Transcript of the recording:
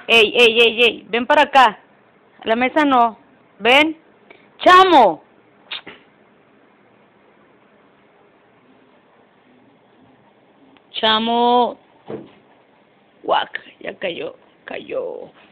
Ey, ey, ey, ey, ven para acá. A la mesa no. Ven. ¡Chamo! Chamo. Guac, ya cayó, cayó.